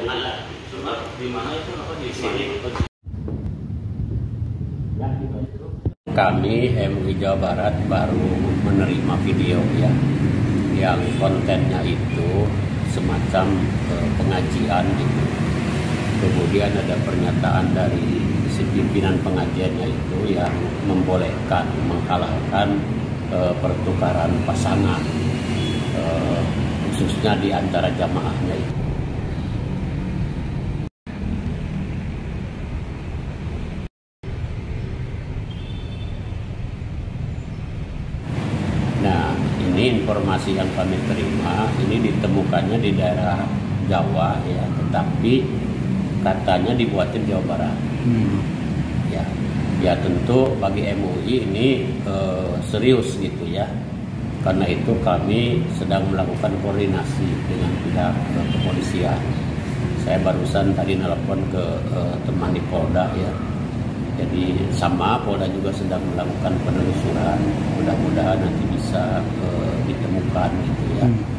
ada cuma di mana itu apa di sini. Kami MUI Jawa Barat baru menerima video ya yang kontennya itu semacam pengajian gitu. Kemudian ada pernyataan dari si pimpinan pengajiannya itu yang membolehkan, menghalalkan pertukaran pasangan, khususnya di antara jamaahnya itu. Nah, ini informasi yang kami terima, ini ditemukannya di daerah Jawa ya, tetapi katanya dibuatin Jawa Barat. Ya tentu bagi MUI ini serius gitu ya. Karena itu kami sedang melakukan koordinasi dengan pihak kepolisian. Saya barusan tadi nelpon ke teman di Polda ya. Jadi sama Polda juga sedang melakukan penelusuran. Mudah-mudahan nanti bisa ditemukan gitu ya.